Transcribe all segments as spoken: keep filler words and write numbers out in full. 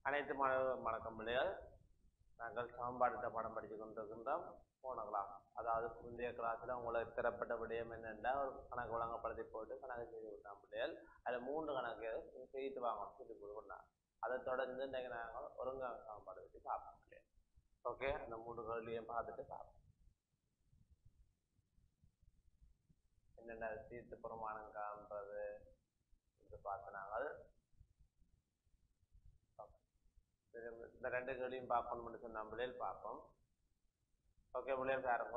அனைத்து மாணவ வணக்கம் பிள்ளைகள். நாங்கள் சாம்பாடுத்த பாடம் படித்து கொண்டிருக்கின்றோம். போனலாம் அதாவது முந்தைய கிளாஸில் உங்களுக்கு தரப்பட்ட விடயம் என்னென்னா ஒரு கணக்கு வழங்கப்படுத்தி போட்டு கணக்கு செய்து விட்டான் பிள்ளைகள். அதில் மூன்று கணக்கு செய்து வாங்க சொல்லி கொடுக்குறாங்க. அதை தொடர்ந்து இன்றைக்கு நாங்கள் ஒருங்காங்க சாம்பாடு வச்சு சாப்பிட முடியாது. ஓகே, அந்த மூன்று கேள்வியும் பார்த்துட்டு சாப்பிடும் என்னென்ன சீர்த்து பிரமாணம் காண்றது என்று பார்த்து நாங்கள் இந்த ரெண்டு கேள்வியும் பார்க்கணும்னு சொன்ன பிள்ளைகள் பார்ப்போம். ஓகே பிள்ளைகள் பாருங்க.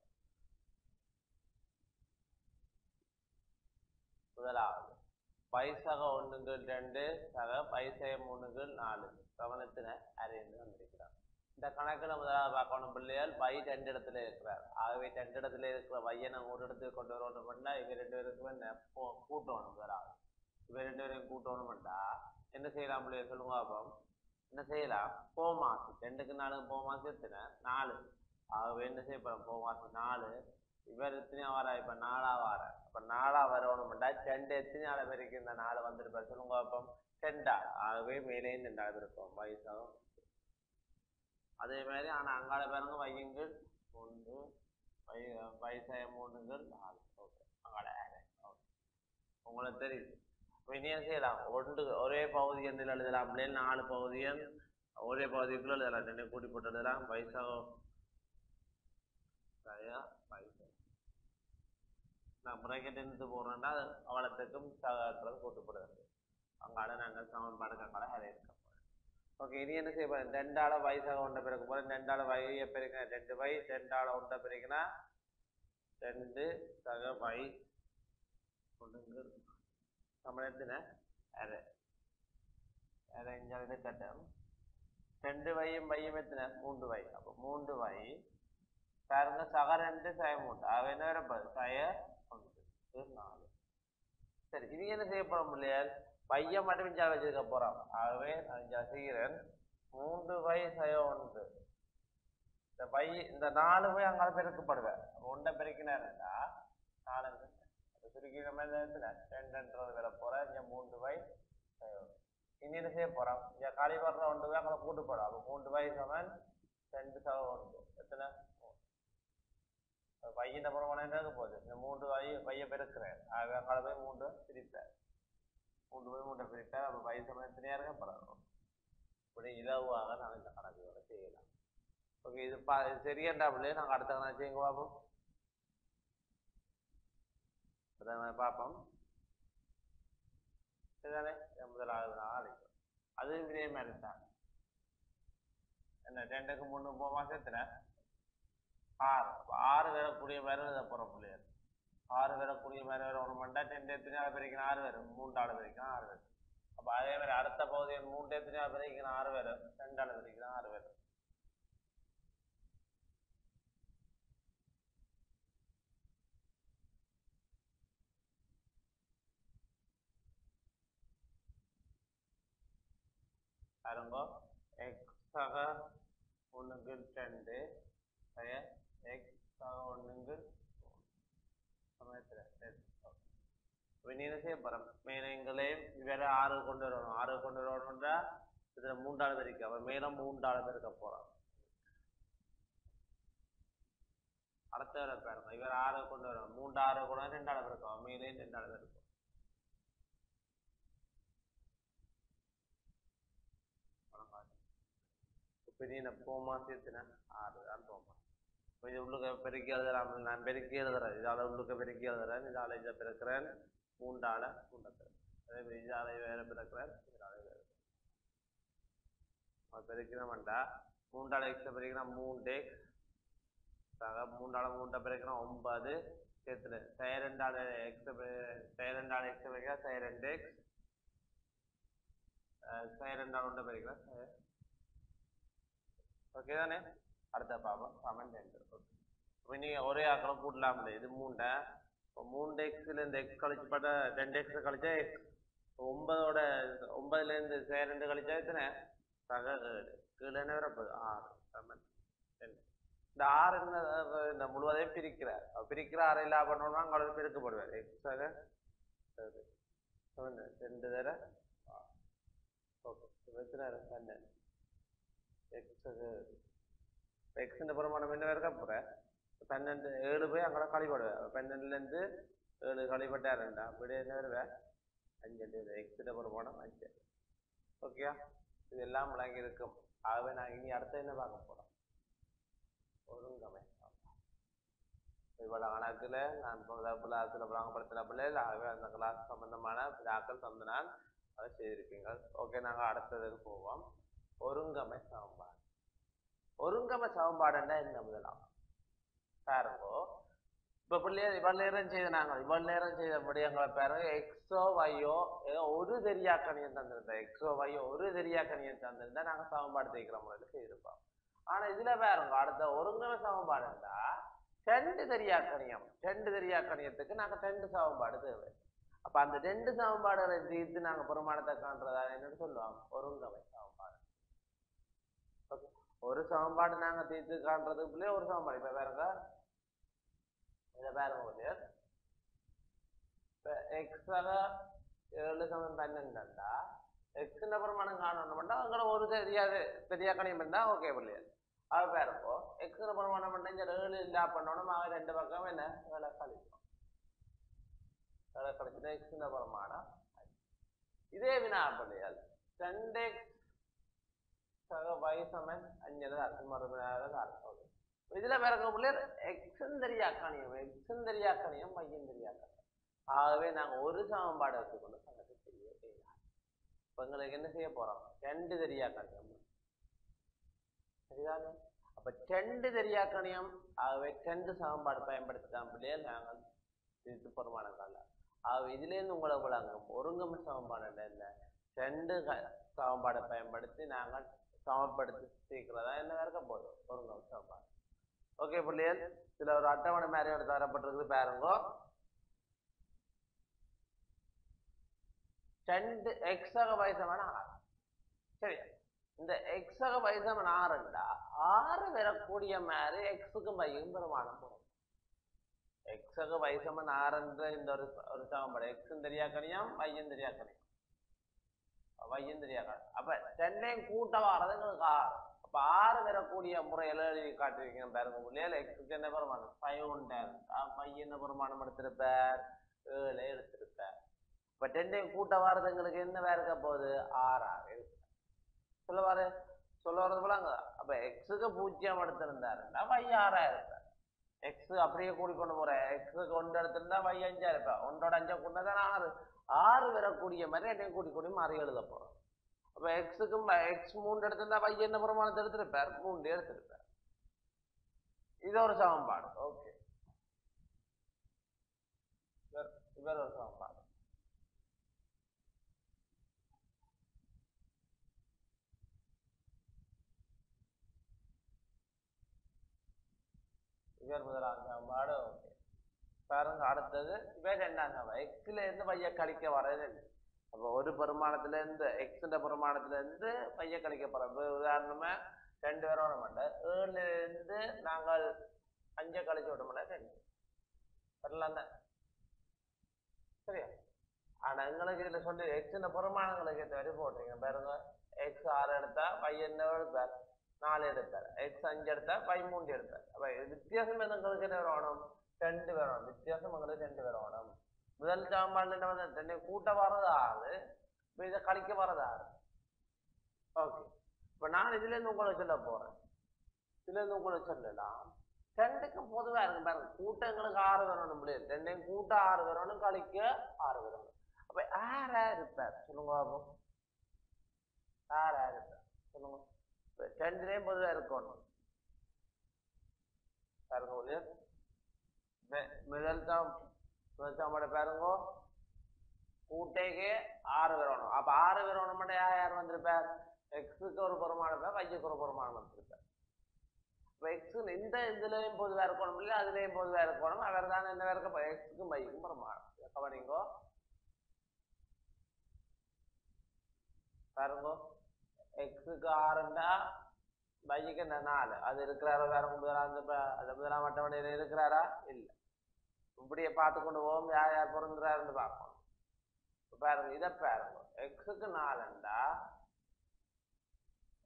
முதலாவது பைசக ஒண்ணுங்கள் ரெண்டு சக பைசக மூணுங்கள் நாலு கவனத்தின அறிந்து வந்திருக்கிறார். இந்த கணக்குல முதலாவது பார்க்கணும் பிள்ளைகள் பை ரெண்டு இடத்துல இருக்கிறார். ஆகவே ரெண்டு இடத்துல இருக்கிற பையனை நாங்கள் ஒரு இடத்துக்கு கொண்டு வரணும் பண்ணா இவ ரெண்டு பேருக்குமே கூட்டணும். முதலாவது இவ ரெண்டு பேரையும் கூட்டணும்டா என்ன செய்யலாம் பிள்ளைகள் சொல்லுங்க பார்ப்போம். என்ன செய்யலாம்? போமாசு ரெண்டுக்கு நாலுக்கு போமாசு எத்தனை? நாலு. ஆகவே என்ன செய்யப்படும்? போமாசு நாலு. இவர் எத்தனையா வர? இப்ப நாலா வர. அப்ப நாலா வரணும்டா ரெண்டு எத்தனையால பேருக்கு இந்த நாலு வந்துருப்பாரு சொல்லுங்க பார்ப்போம். ரெண்டா. ஆகவே மேலே ரெண்டாவது இருக்கும் வயசாகும். அதே மாதிரி ஆனா அங்கால பாருங்க வையுங்கள் ஒன்று வய வயசாய மூணுங்கள் நாலு. ஓகே, அங்கால ஓகே உங்களுக்கு தெரியுது. இனிய செய்யலாம் ஒன்று ஒரே பகுதி என்று எழுதலாம். நாலு பகுதியன் ஒரே பகுதிக்குள்ள எழுதலாம். ரெண்டு கூட்டி போட்டு எழுதலாம். பைசாகம் நான் பிரேக்கெட் இருந்து போடுறேன்னா அவலத்துக்கும் சகாக்கிறது கூட்டுப்படுது. அங்கால நாங்கள் சமன்பாடுக்கு அங்கால அதை இருக்க போறோம். ஓகே, இனி என்ன செய்ய போறேன்? ரெண்டால வயசாக ஒன்றை பிறக்க போறேன். ரெண்டால வய பெருக்க ரெண்டு வை ரெண்டால ஒன்றை பிறகுனா ரெண்டு சக வை ஒன்றுங்க சமயத்தின அரை அரை இஞ்சாவது கட்டம் ரெண்டு வையும் வையும் எத்தனை? மூன்று வை. அப்போ மூன்று வை பாருங்க சக ரெண்டு சய மூன்று. ஆக என்ன வரப்போது? சய ஒன்று நாலு. சரி, இது என்ன செய்யப்படும் பிள்ளையால்? பைய மட்டும் இஞ்சால் வச்சிருக்க போறோம். ஆகவே நான் இஞ்சா செய்கிறேன் மூன்று வை சய ஒன்று. இந்த பை இந்த நாலு வை அங்கால பெருக்கப்படுவேன். ஒன்றை பெருக்கினா நாலு சுருக்கிற மாதிரி ரெண்டுன்றது வர போற. இங்க மூன்று வை இனி என்ன செய்ய போறோம்? இங்க காலி வர்ற ஒன்று வை அங்கே கூட்டு போடும். அப்போ மூன்று வை சமன் ரெண்டு சவ ஒன்று எத்தனை? பையன் பிரமாணம் போகுது. இந்த மூன்று வை பைய பெருக்கிறேன். ஆக அங்கால போய் மூன்று பிரிப்பேன். மூன்று போய் மூன்றை பிரிப்பேன். அப்போ வை சமன் எத்தனையா இருக்க பரவாயில்ல. இப்படி இலவாக நாங்கள் இந்த கணக்குகளை செய்யலாம். ஓகே, இது பா சரியண்டா பிள்ளையே நாங்கள் அடுத்த கணக்கு செய்யுங்க பார்ப்போம். பார்ப்போம் இதுதானே முதலாவது நாள். அது இதே மாதிரி தான். என்ன ரெண்டுக்கு மூணு போமா சேர்த்துன ஆறு. ஆறு வரக்கூடிய மாதிரி இதை போற பிள்ளையர். ஆறு வரக்கூடிய மாதிரி வர ஒன்று மண்டா ரெண்டு எத்தனையாவது பிரிக்கணும்? ஆறு வரும். மூன்றாவது பிரிக்கணும் ஆறு வரும். அப்போ அதே மாதிரி அடுத்த பகுதியில் மூன்று எத்தனையாவது பிரிக்கணும்? ஆறு வரும். ரெண்டாவது பிரிக்கணும் ஆறு வரும். பாருங்க எக்ஸ் சக ஒண்ணுங்கள் ரெண்டு எக்ஸ் சக ஒண்ணுங்கள் சமயத்துல என்ன செய்ய போறோம்? மேலங்களையும் வேற ஆறு கொண்டு வரணும். ஆறு கொண்டு வரணும்ன்றா இதுல மூன்றாவது இருக்கு. அவன் மேல மூன்றாவது இருக்க போறான். அடுத்த வேலை பாருங்க இவர் ஆறு கொண்டு வரணும். மூன்று ஆறு கூட ரெண்டாவது இருக்கும். மேலேயும் ரெண்டாவது இருக்கும். பெரிய போமா சேர்த்துன ஆறு தான் போமா. இது உள்ளுக்க பெருக்கி எழுதுறான். நான் பெருக்கி எழுதுறேன். இதால உள்ளுக்க பெருக்கி எழுதுறேன். இதால இதை பிறக்கிறேன். மூன்றால மூண்டை அதே மாதிரி இதால வேற பிறக்கிறேன். இதால வேற பெருக்கிறோம்டா மூன்றால எக்ஸ் பெருக்கிறா மூன்று எக்ஸ் சக மூன்றால மூன்றை பிறக்கிறோம் ஒன்பது சேர்த்துல சய ரெண்டால எக்ஸ் சய ரெண்டால எக்ஸ் பிறக்கிறா சய ரெண்டு எக்ஸ் சய ரெண்டால ஒன்றை பிறக்கிறா சய. ஓகே தானே? அடுத்த பாப்போம் சமன் ரெண்டு. இப்போ நீங்க ஒரே ஆக்களை கூட்டலாம்ல. இது மூண்டை இப்போ மூன்று எக்ஸ்ல இருந்து எக்ஸ் கழிச்சு பார்த்தா ரெண்டு எக்ஸ் கழிச்சா எக்ஸ் ஒன்பதோட ஒன்பதுல இருந்து சே ரெண்டு கழிச்சா எத்தனை? சக ஏழு. கீழே என்ன வரப்போகுது? ஆறு சமன் ரெண்டு. இந்த ஆறு இந்த முழுவதையும் பிரிக்கிறார். பிரிக்கிற ஆறு இல்லா பண்ணோம்னா அங்கே பெருக்கப்படுவார். எக்ஸ் சக ரெண்டு தர ஓகே எத்தனை பன்னெண்டு எக்ஸுக்கு எக்ஸுன்ற பிரமாணம் என்ன இருக்க போகிற பன்னெண்டு ஏழு போய் அங்கே கழிப்படுவேன் பன்னெண்டுலேருந்து ஏழு கழிப்பட்டாருண்டா அப்படி என்ன வருவேன் அஞ்சு எக்ஸுன்ற பிரமாணம் அஞ்சு ஓகேயா இதெல்லாம் விளங்கி இருக்கும் ஆகவே நாங்கள் இனி அடுத்த என்ன பார்க்க போகிறோம் ஒருங்கமை இவ்வளோ கணக்கில் நான் கிளாஸில் விளங்கப்படுத்தின பிள்ளைகள் ஆகவே அந்த கிளாஸ் சம்பந்தமான விழாக்கள் தந்து நான் அதை செய்திருக்கீங்க ஓகே நாங்கள் அடுத்ததுக்கு போவோம் ஒருங்கமை சமன்பாடு ஒருங்கமை சமன்பாடுன்னா என்ன முதலாம் பாருங்கோ இப்போ பிள்ளைய இவ்வளோ நேரம் செய்த நாங்கள் இவ்வளோ நேரம் செய்தபடி எங்களை பாருங்க எக்ஸோ வையோ ஏதோ ஒரு தெரியாக்கணியம் தந்திருந்தேன் எக்ஸோ வையோ ஒரு தெரியாக்கணியம் தந்திருந்தா நாங்கள் சமன்பாடு தேய்க்கிற முறையில் செய்திருப்போம் ஆனால் இதில் பாருங்க அடுத்த ஒருங்கமை சமன்பாடு இருந்தா ரெண்டு தெரியாக்கணியம் ரெண்டு தெரியாக்கணியத்துக்கு நாங்கள் ரெண்டு சமன்பாடு தேவை அப்போ அந்த ரெண்டு சமன்பாடுகளை தீர்த்து நாங்கள் பெருமானத்தை காண்றதா என்னன்னு சொல்லுவோம் ஒருங்கமை சமன்பாடு ஓகே ஒரு சமன்பாடு நாங்கள் தீர்த்து காண்றதுக்குள்ளே ஒரு சமன்பாடு இப்போ பாருங்க இதை பாருங்க போது இப்போ எக்ஸாக ஏழு சமன் பன்னெண்டுண்டா எக்ஸுன்ற பிரமாணம் காணணும்னா அங்கே ஒரு தெரியாது தெரியாக்கணியம் இருந்தால் ஓகே பிள்ளையாது அது பாருங்கோ எக்ஸுன்ற பிரமாணம் பண்ண இந்த ஏழு இல்லா பண்ணணும் ஆக ரெண்டு பக்கம் என்ன ஏழை கழிப்போம் ஏழை கழிச்சுன்னா எக்ஸுன்ற பிரமாணம் இதே வினா பிள்ளையாது ரெண்டு எக்ஸ் சக y சமன் அஞ்சு மறுபடியும் இதுல பிறகு பிள்ளையர் எக்ஸும் தெரியாக்கணியம் எக்ஸும் தெரியாக்கணியம் மையம் தெரியாக்கணியம் ஆகவே நாங்க ஒரு சமன்பாடு வச்சுக்கொண்டு கணக்கு செய்ய செய்யலாம் இப்ப எங்களுக்கு என்ன செய்ய போறோம் ரெண்டு தெரியாக்கணியம் சரிதானே அப்ப ரெண்டு தெரியாக்கணியம் ஆகவே ரெண்டு சமன்பாடு பயன்படுத்திதான் பிள்ளையர் நாங்கள் இது பெருமானங்கள் ஆகவே இதுல இருந்து உங்களை விளங்கும் ஒருங்கமை சமன்பாடு என்ன ரெண்டு சமன்பாடை பயன்படுத்தி நாங்கள் சமப்படுத்தி சீக்கிரதா என்ன இருக்க போதும் ஒருங்கமை சமன்பாடு ஓகே பிள்ளைகள் இதுல ஒரு அட்டவணை மாதிரி தரப்பட்டிருக்கு பாருங்க ரெண்டு எக்ஸாக வயசமான ஆறு சரி இந்த எக்ஸாக வயசமான ஆறுண்டா ஆறு வரக்கூடிய மாதிரி எக்ஸுக்கும் பையும் பெருமானம் போகும் எக்ஸாக வயசமான ஆறுன்ற இந்த ஒரு ஒரு சமன்பாடு எக்ஸும் தெரியாக்கணியம் வையும் தெரியாக்கணியம் வையும் தெரியாக்கணியம் அப்ப ரெண்டையும் கூட்ட வாரது எங்களுக்கு ஆறு அப்ப ஆறு வரக்கூடிய முறையில எழுதி காட்டுவீங்க பாருங்க பிள்ளைகள் எக்ஸுக்கு என்ன பெருமானம் ஃபைவ் உண்டு பை என்ன பெருமானம் எடுத்திருப்பார் ஏழு எடுத்திருப்பார் இப்ப ரெண்டையும் கூட்ட வாரது எங்களுக்கு என்ன வேற இருக்க போகுது ஆறாக இருக்கு சொல்ல வாரு சொல்ல வர்றது போலாங்க அப்ப எக்ஸுக்கு பூஜ்ஜியம் எடுத்திருந்தாருன்னா வை ஆறா இருப்பார் எக்ஸ் அப்படியே கூடி கொண்டு போறேன் எக்ஸுக்கு ஒன்று எடுத்திருந்தா வை அஞ்சா இருப்பேன் ஒன்றோட அஞ்சா கூடதான் ஆறு ஆறு வரக்கூடிய மாதிரி என்னையும் கூடி கூடி மாறி எழுத போறோம் அப்ப எக்ஸுக்கும் எக்ஸ் மூன்று எடுத்திருந்தா வை என்ன பிரமாணத்தை எடுத்திருப்பார் மூன்று எடுத்திருப்பார் இது ஒரு சமன்பாடு ஓகே இவர் ஒரு சமன்பாடு இவர் முதலாம் சமன்பாடு ஓகே பாருங்க அடுத்தது இவர் ரெண்டாம் சமன்பாடு எக்ஸ்ல இருந்து வைய கழிக்க வரது அப்போ ஒரு பெருமானத்துல இருந்து எக்ஸ்ன்ற பெருமானத்துல இருந்து பைய கழிக்க போறோம் உதாரணமா ரெண்டு பேரும் விட மாட்டேன் ஏழுல இருந்து நாங்கள் அஞ்சை கழிச்சு விட மாட்டேன் ரெண்டு வரலாம் தான் சரியா ஆனா எங்களுக்கு இதுல சொல்லி எக்ஸ்ன்ற பெருமானங்களுக்கு ஏற்ற வரை போட்டீங்க பாருங்க எக்ஸ் ஆறு எடுத்தா பையன் எடுத்தார் நாலு எடுத்தார் எக்ஸ் அஞ்சு எடுத்தா பை மூன்று எடுத்தார் அப்ப வித்தியாசம் எங்களுக்கு என்ன வரணும் ரெண்டு பேரும் வித்தியாசம் எங்களுக்கு ரெண்டு பேரும் வரணும் முதல் சமன்பாடுல என்ன வந்து ரெண்டு கூட்ட வர்றது ஆறு இப்ப இதை கழிக்க வர்றது ஆறு ஓகே இப்ப நான் இதுல இருந்து உங்களை சொல்ல போறேன் இதுல இருந்து உங்களை சொல்லலாம் ரெண்டுக்கும் பொதுவா இருக்கு பாருங்க கூட்டங்களுக்கு ஆறு வரணும் முடியாது ரெண்டையும் கூட்ட ஆறு வரணும் கழிக்க ஆறு வரணும் அப்ப ஆறா இருப்பார் சொல்லுங்க பாப்போம் ஆறா இருப்பார் சொல்லுங்க ரெண்டுலேயும் பொதுவா இருக்கணும் பாருங்க முதல் தான் முதல் பாருங்க கூட்டைக்கு ஆறு வரணும் அப்ப ஆறு வரணும் மட்டும் யார் யார் வந்திருப்பார் எக்ஸுக்கு ஒரு பெருமானம் இருப்பார் வைக்கு ஒரு பெருமானம் வந்திருப்பார் இப்ப எக்ஸ் இந்த இதுலயும் பொதுவா இருக்கணும் இல்லையா அதுலயும் பொதுவா இருக்கணும் அவர் தான் என்ன இருக்க எக்ஸுக்கும் வைக்கும் பெருமானம் கவனிங்கோ பாருங்க எக்ஸுக்கு ஆறுண்டா வைக்கு நாலு அது இருக்கிறாரோ வேற முதலாம் அந்த முதலாம் அட்டவணையில இருக்கிறாரா இல்லை இப்படியே பார்த்து கொண்டு போவோம் யார் யார் பிறந்துறாருன்னு பார்க்கணும் பாருங்க இதை பாருங்க எக்ஸுக்கு நாலுண்டா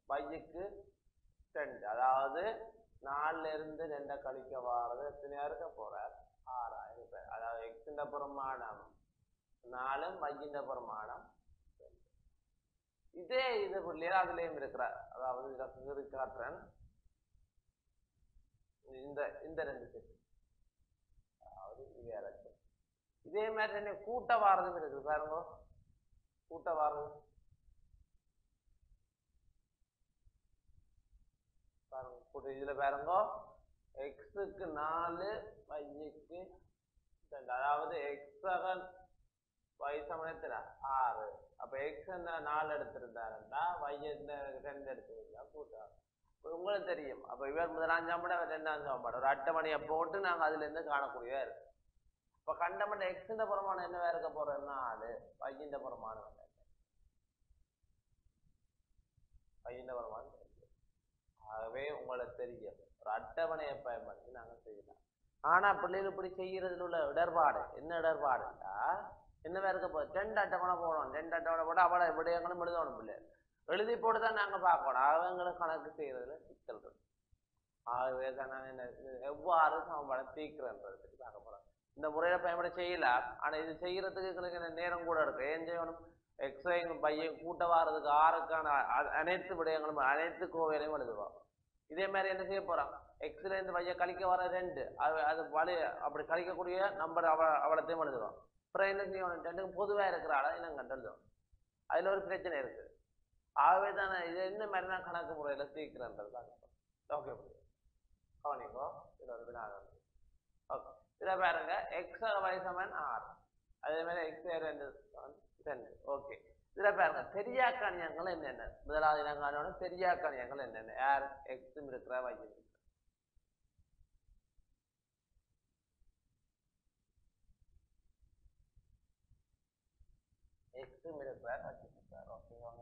வைக்கு ரெண்டு, அதாவது நாலுல இருந்து ரெண்டை கழிக்க வாரது எத்தனையா இருக்க போறார் ஆறாயிரம் பேர். அதாவது எக்ஸின் பிரமாணம் நாலும் வையின் பிரமாணம். இதே இது பிள்ளையா அதுலயும் இருக்கிறார். அதாவது இதுல காட்டுறேன் இந்த இந்த ரெண்டு செட், அதாவது இது இருக்கு. இதே மாதிரி என்ன கூட்ட வாரதும் இருக்குது பாருங்க. கூட்ட வாரது பாருங்க, கூட்ட இதுல பாருங்க எக்ஸுக்கு நாலு வைக்கு ரெண்டு, அதாவது எக்ஸகன் y சமயத்துல ஆறு. அப்ப எக்ஸ் என்ன நாலு எடுத்திருந்தாருன்னா y என்ன ரெண்டு எடுத்திருந்தா கூட்டம். உங்களுக்கு தெரியும். அப்ப இவர் முதலாம் சாப்பாடு அவர் ரெண்டாம் சாப்பாடு ஒரு அட்டமணியை போட்டு நாங்க அதுல இருந்து காணக்கூடியதா இருக்கு. இப்ப கண்டமண்ட எக்ஸின் பிரமாணம் என்னவா இருக்க போறோம் நாலு, வையின் பிரமாணம் வையின் பிரமாணம். ஆகவே உங்களுக்கு தெரியும் ஒரு அட்டவணையை பயன்படுத்தி நாங்க செய்யலாம். ஆனா பிள்ளைகள் இப்படி செய்யறதுல உள்ள இடர்பாடு என்ன இடர்பாடுண்டா என்னவா இருக்க போகுது, ரெண்டு அட்டவணை போடணும். ரெண்டு அட்டவணை போட்டு அவளை விடயங்களும் எழுதணும். பிள்ளை எழுதி போட்டு தான் நாங்க பார்க்கணும். அவங்களுக்கு கணக்கு செய்யறதுல சிக்கல் இருக்கு. ஆகவே தான் நாங்க என்ன எவ்வாறு சமன்பாடை தீர்க்கிறேன்றதை பற்றி பார்க்க போறோம். இந்த முறையில பயன்பட செய்யலாம். ஆனா இது செய்யறதுக்கு எங்களுக்கு என்ன நேரம் கூட இருக்கு. ஏன் செய்யணும், எக்ஸையும் பையன் கூட்ட வாரதுக்கு ஆறுக்கான அனைத்து விடயங்களும் அனைத்து கோவையிலையும் எழுதுவோம். இதே மாதிரி என்ன செய்ய போறோம், எக்ஸ்ல இருந்து பைய கழிக்க வர ரெண்டு, அது அது வழிய அப்படி கழிக்கக்கூடிய நம்பர் அவ அவளத்தையும் எழுதுவோம். அப்புறம் என்ன செய்யணும், ரெண்டுக்கும் பொதுவா இருக்கிற ஆளை நாங்கள் கண்டெழுதுவோம். அதுல ஒரு பிரச்சனை இருக்கு. ஆகவே தானே இது என்ன மாதிரி நான் கணக்கு முறையில தீர்க்கிறேன்றதுக்காக. ஓகே கவனிக்கோ, இது ஒரு வினாதம். ஓகே இதை பாருங்க, எக்ஸ் வயசமன் ஆறு, அதே மாதிரி எக்ஸ் ரெண்டு ரெண்டு. ஓகே இதுல பாருங்க தெரியாக்கணியங்கள் என்னென்ன. முதலாவது இனங்கான தெரியாக்கணியங்கள் என்னென்ன, யார் எக்ஸும் இருக்கிற வையும் எக்ஸும் இருக்கிறார் வச்சிருக்கார். ஓகே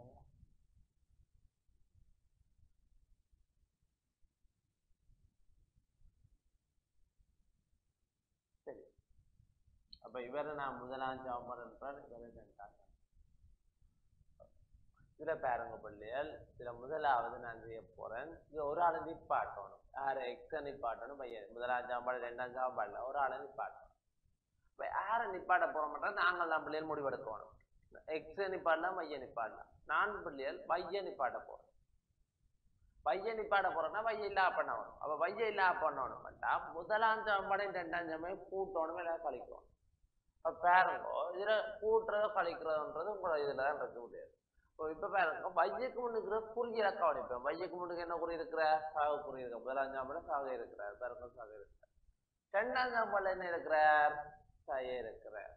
சரி. அப்ப இவரை நான் முதலாம் சாப்பாடு என்றால் இவரை ரெண்டாம். இதுல பாருங்க பிள்ளைகள், இதுல முதலாவது நான் செய்ய போறேன். இது ஒரு ஆளை நிப்பாட்டணும். யாரு எக்ஸ நிப்பாட்டணும் பையன். முதலாம் சாப்பாடு ரெண்டாம் சாப்பாடுல ஒரு ஆளை நிப்பாட்டணும். இப்ப யாரை நிப்பாட்ட போற மாட்டோம், நாங்கள் தான் பிள்ளைகள் முடிவெடுக்கணும். எக்ஸ நிப்பாடலாம் பையன் நிப்பாடலாம். நான் பிள்ளைகள் பையன் நிப்பாட்ட போறேன். பையன் நிப்பாட்ட போறேன்னா பையன் இல்லா பண்ணணும். அப்ப பையன் இல்லா பண்ணணும்ட்டா முதலாம் சாப்பாடு ரெண்டாம் சாப்பாடு கூட்டணும், எல்லாம் கழிக்கணும். அப்ப பாருங்க இதுல கூட்டுறதோ கழிக்கிறதுன்றது உங்களோட இதுலதான் இருக்க முடியாது. இப்ப பாருங்க வையக்கு முன்னுக்கிற குறிய கவனிப்பேன். வையக்கு முன்னுக்கு என்ன குறி இருக்கிற, சாக குறி இருக்க. முதலாம் சாப்பாடு சாக இருக்கிறார், பாருங்க சாக இருக்கிறார். ரெண்டாம் சாப்பாடுல என்ன இருக்கிறார், சாய இருக்கிறார்.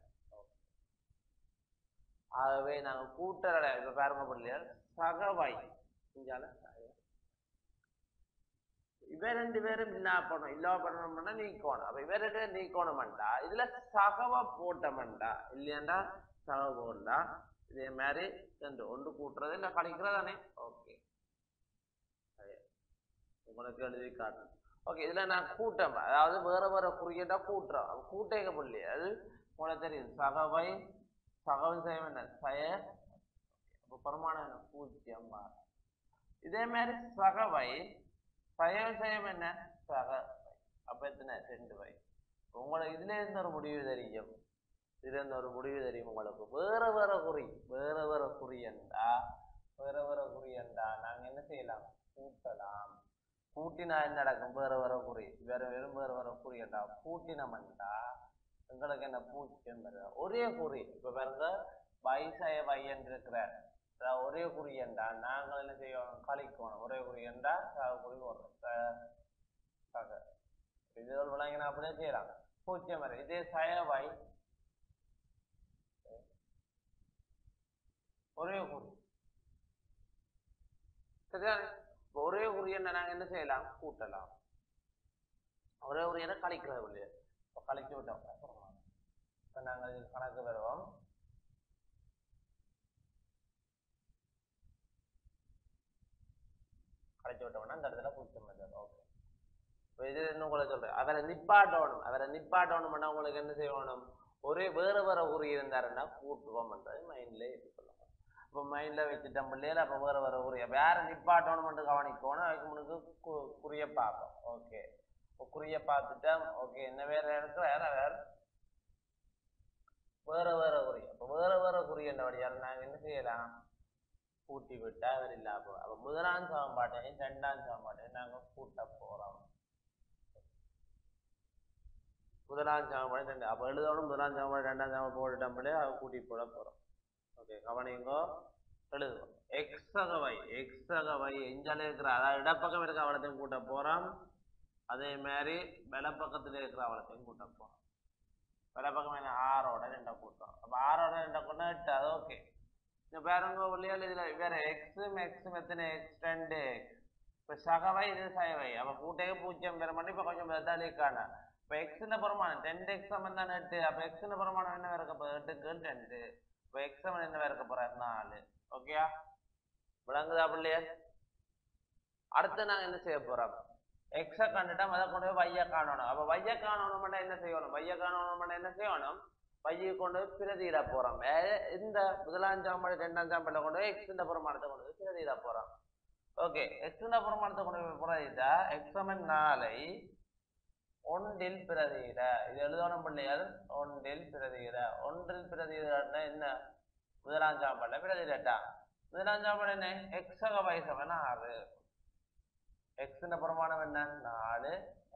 ஆகவே நாங்க கூட்டுற இப்ப பாருங்க பிள்ளைகள் சகவை இங்கால இவ ரெண்டு பேரும் இல்லா பண்ணணும், இல்லா பண்ணணும்னா நீக்கணும். அப்ப இவ ரெண்டு பேரும் நீக்கணும்டா இதுல சகவ போட்டோம்டா இல்லையாண்டா சக போண்டா. இதே மாதிரி ரெண்டு ஒன்று கூட்டுறது இல்லை கழிக்கிறதானே. ஓகே உங்களுக்கு எழுதி காட்டணும். ஓகே இதுல நான் கூட்டம், அதாவது வேற வேற குறியீட்டா கூட்டுறோம். கூட்டேங்க பிள்ளைகள் உங்களுக்கு தெரியும் சகவை சகவன் செய்ய என்ன சய, அப்ப பிரமாணம் என்ன பூஜ்ஜியம். இதே மாதிரி சகவை சயம் செய்யம் என்ன சக, அப்ப எத்தனை ரெண்டு வை. உங்களுக்கு இதுல இருந்து ஒரு முடிவு தெரியும், இதுல இருந்து ஒரு முடிவு தெரியும் உங்களுக்கு. வேற வேற குறி வேற வேற குறி என்றா வேற வேற குறி என்றா நாங்க என்ன செய்யலாம், கூட்டலாம். கூட்டினா என்ன நடக்கும், வேற வேற குறி வேற வெறும் வேற வேற குறி என்றா கூட்டினம்டா எங்களுக்கு என்ன பூஜ்ஜியம் வருது. ஒரே குறி இப்ப பாருங்க வைசய வையன் இருக்கிற ஒரே குறி என்றா நாங்கள் என்ன செய்யணும், கழிக்கணும். ஒரே குறி என்றா சக குறி வரும் சக. இதுகள் விளங்கினா அப்படியே செய்யலாம், பூஜ்ஜியம் வருது. இதே சயவை ஒரே குறி சரியா. ஒரே குறி என்ன நாங்க என்ன செய்யலாம், கூட்டலாம். ஒரே குறி என்ன கழிக்கிறது இல்லையா. கழிச்சு விட்டோம் நாங்கள் கணக்கு வருவோம். கழிச்சு விட்டோம்னா அந்த இடத்துல பூஜ்ஜியம். ஓகே இது என்ன உங்களுக்கு சொல்றேன், அவரை நிப்பாட்டணும். அவரை நிப்பாட்டணும்னா உங்களுக்கு என்ன செய்யணும், ஒரே வேற வேற குறி இருந்தாருன்னா கூட்டுவோம் என்றது மைண்ட்ல எடுத்துக்கொள்ளணும். இப்போ மைண்டில் வச்சுட்டோம் பிள்ளைகள். அப்போ வேறு வேறு குறிய வேற நிப்பாட்டணும் மட்டும் கவனிக்கணும். அதுக்கு முன்னுக்கு குறிய பார்ப்போம். ஓகே குறிய பார்த்துட்டா ஓகே என்ன வேற இருக்கு வேற வேற வேற வேற குறி. அப்போ வேற வேற குறி என்ன வழியால் நாங்கள் என்ன செய்யலாம் கூட்டி விட்டா அவர் இல்லாம போகிறோம். அப்போ முதலாம் சமன்பாட்டையும் ரெண்டாம் சமன்பாட்டையும் நாங்கள் கூட்ட போகிறோம். முதலாம் சமன்பாடு ரெண்டு அப்போ எழுதணும். முதலாம் சமன்பாடு ரெண்டாம் சமன்பாடு போட்டுட்டோம் பிள்ளைங்க அதை கூட்டி போட போகிறோம். ஓகே கவனிங்கோ எழுதுவோம். எக்ஸகவை எக்ஸகவை எஞ்சாலே இருக்கிற அதாவது இடப்பக்கம் இருக்கிற அவலத்தையும் கூட்ட போகிறோம். அதே மாதிரி வலப்பக்கத்தில் இருக்கிற அவலத்தையும் கூட்ட போகிறோம். வலப்பக்கம் என்ன ஆறோட ரெண்டை கூட்டம். அப்போ ஆறோட ரெண்டை கூட்டம் எட்டு. அது ஓகே. இந்த பேரங்க உள்ளியால் இதில் வேற எக்ஸும் எக்ஸும் எத்தனை எக்ஸ் ரெண்டு எக்ஸ். இப்போ சகவை இது சகவை. அப்போ கூட்டையே பூஜ்ஜியம் பெற மாட்டேன். இப்போ கொஞ்சம் தாலிக்கான இப்போ எக்ஸின் பிரமாணம் ரெண்டு எக்ஸ் சமன் தான் எட்டு. அப்போ எக்ஸின் பிரமாணம் என்ன இருக்க போகுது எட்டுக்கு ரெண்டு. இப்போ எக்ஸ் சமன் என்ன இருக்க போறாரு நாலு. ஓகேயா விளங்குதா பிள்ளையா? அடுத்து நாங்கள் என்ன செய்ய போறோம் எக்ஸை கண்டுட்டா அதை கொண்டு போய் வைய காணணும். அப்போ வைய காணணும் என்ன செய்யணும் வைய காணணும் என்ன செய்யணும் வையை கொண்டு போய் பிரதியிட போறோம். இந்த முதலாம் சாம்பாடு ரெண்டாம் சாம்பாடுல கொண்டு போய் எக்ஸ் இந்த பிரமாணத்தை கொண்டு போய் பிரதியிட போறோம். ஓகே எக்ஸ் இந்த பிரமாணத்தை கொண்டு போய் பிரதிட்டா எக்ஸ் சமன் நாலை ஒன்றில் பிரதியிட. இது எழுதணும் பிள்ளைகள் ஒன்றில் பிரதியிட. ஒன்றில் பிரதியிடன்னா என்ன முதலாம் சாம்பாடுல பிரதியிடட்டா முதலாம் சாம்பாடு என்ன எக்ஸக வயசவன் ஆறு. எக்ஸ் பிரமாணம் என்ன நாலு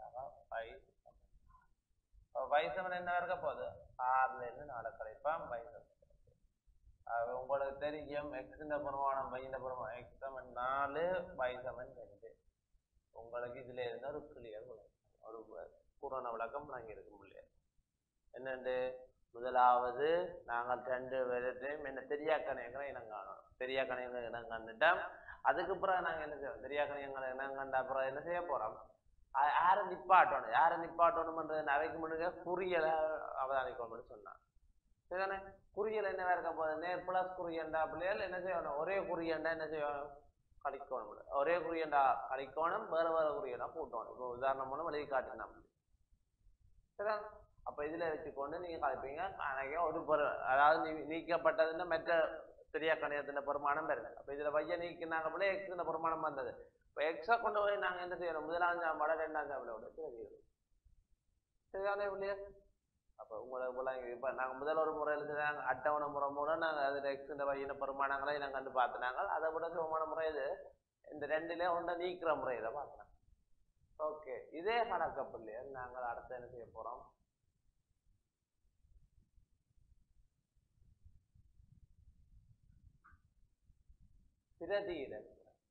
வயசவன் என்ன இருக்க போகுது ஆறுல இருந்து நாலு கழிப்பான் வயசவன். உங்களுக்கு தெரியும் எக்ஸ் பிரமாணம் வைந்த பிரமாணம் எக்ஸ் சமன் நாலு வயசவன் ரெண்டு. உங்களுக்கு இதுல இருந்து ஒரு கிளியர் ஒரு பூரண விளக்கம் நாங்கள் இருக்க முடியாது. என்னண்டு முதலாவது நாங்கள் ரெண்டு பேர்த்தையும் என்ன தெரியாக்கணையங்களை இனம் காணணும். தெரியாக்கணையங்களை இனம் கண்டுட்டோம். அதுக்கு பிறகு நாங்கள் என்ன செய்வோம் தெரியாக்கணையங்களை இனம் கண்ட அப்புறம் என்ன செய்ய போறோம் யாரை நிப்பாட்டணும் யாரை நிப்பாட்டணும்ன்றது அவைக்கு முன்னுக்கு குறியலை அவதானிக்கணும்னு சொன்னான். சரிதானே குறியல் என்னவா இருக்க போகுது நேர் பிளஸ் குறியண்டா பிள்ளைகள் என்ன செய்யணும் ஒரே குறியண்டா என்ன செய்யணும் கழிக்கணும். ஒரே குறியண்டா கழிக்கணும் வேற வேற குறியண்டா கூட்டணும். இப்போ உதாரணம் மூலம் எழுதி காட்டினோம். சரிதான் அப்ப இதுல வச்சுக்கொண்டு நீங்க கழிப்பீங்க. அன்னைக்கு ஒரு பொருள் அதாவது நீக்கப்பட்டதுன்னா மற்ற பெரிய கணிதத்தின் பெருமானம் பெறுது. அப்ப இதுல வைய நீக்கினாங்க போல எக்ஸ் பெருமானம் வந்தது. இப்போ எக்ஸை கொண்டு போய் நாங்க என்ன செய்யணும் முதலாம் சாம்பாட ரெண்டாம் சாம்பாடோட தெரியும். சரிதானே இல்லையா? அப்போ உங்களுக்கு இப்போ நாங்கள் முதல் ஒரு முறை எழுதுனாங்க அட்டவணை முறை மூலம் நாங்கள் அதில் எக்ஸ் இந்த வையின பெருமானங்களை நாங்கள் கண்டு பார்த்துனாங்க. அதை விட சுகமான முறை இது இந்த ரெண்டுலேயே ஒன்றை நீக்கிற முறை இதை பார்த்தோம். ஓகே இதே கணக்கு பிள்ளையா நாங்கள் அடுத்து என்ன செய்ய போறோம் பிரதியிட.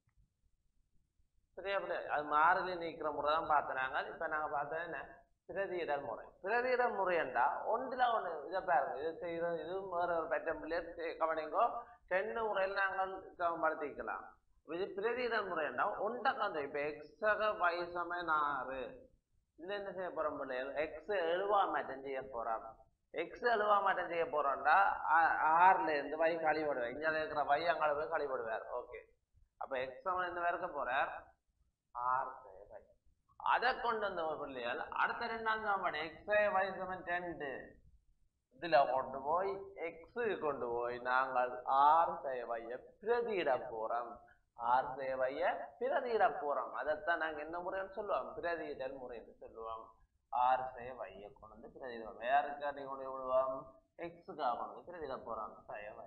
சரியா பிள்ளை அது மாறிலி நீக்கிற முறை தான் பார்த்துனாங்க. இப்போ நாங்கள் பார்த்தோம் என்ன பிரதியிடல் முறை. பிரதியிடல் முறை என்றா ஒன்றுல ஒன்று இதை பாருங்க இது செய்யறது இது வேற ஒரு பெற்ற பிள்ளையர் கவனிங்கோ ரெண்டு முறையில் நாங்கள் சமப்படுத்திக்கலாம். இது பிரதியிடல் முறை என்றா ஒன்றை கண்டு இப்போ எக்ஸக வயசமன் ஆறு இதுல என்ன செய்ய போறோம் பிள்ளைகள் எக்ஸ் எழுவா மாற்றம் செய்ய போறோம். எக்ஸ் எழுவா மாற்றம் செய்ய போறோம்டா ஆறுல இருந்து வை கழிவிடுவார். இங்கே இருக்கிற வை அங்கே போய் கழிவிடுவார். ஓகே அப்ப எக்ஸ் சமன் என்ன இருக்க போறார் ஆறு வை. அதை கொண்டு வந்த பிள்ளைகள் அடுத்த ரெண்டாம் சாப்பாடு எக்ஸ் வயசமன் ரெண்டு இதுல கொண்டு போய் எக்ஸு கொண்டு போய் நாங்கள் ஆறு சேவைய பிரதியிட போறோம். ஆறு சேவைய பிரதியிட போறோம். அதைத்தான் நாங்க என்ன முறைன்னு சொல்லுவோம் பிரதியிடல் முறைன்னு சொல்லுவோம். ஆறு சேவைய கொண்டு வந்து பிரதியிடுவோம். யாருக்கு அதை கொண்டு விடுவோம் எக்ஸுக்காக கொண்டு வந்து பிரதியிட போறோம் சேவை.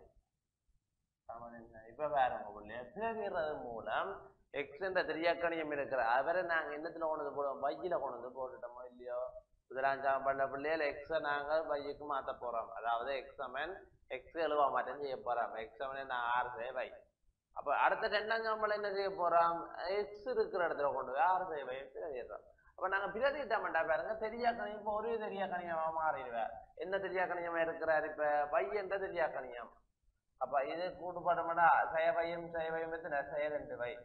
இப்ப வேற பிள்ளைய பிரதிடுறது மூலம் எக்ஸ் என்ற தெரியாக்கணியம் இருக்கிற அவரை நாங்க என்னத்துல கொண்டு வந்து போடுவோம் வையில கொண்டு வந்து போட்டுட்டோமோ இல்லையோ முதலாம் பண்ண பிள்ளைகள் எக்ஸை நாங்கள் வைக்கு மாற்ற போறோம். அதாவது எக்ஸமன் எக்ஸ் எழுவா மாற்றம் செய்ய போறோம். எக்ஸமன் நான் ஆறு சேவை. அப்ப அடுத்த ரெண்டாம் சாம்பல் என்ன செய்ய போறோம் எக்ஸ் இருக்கிற இடத்துல கொண்டு போய் ஆறு சேவை பிரதிடுறோம். அப்ப நாங்க பிரதிட்டோம்டா பாருங்க தெரியாக்கணியம் இப்போ ஒரே தெரியாக்கணியமா மாறிடுவார். என்ன தெரியாக்கணியமா இருக்கிறார் இப்ப வை என்ற தெரியாக்கணியம். அப்ப இது கூட்டுப்பாட்டமாட்டா சேவையும் சேவையும் எத்தனை செயல் ரெண்டு வை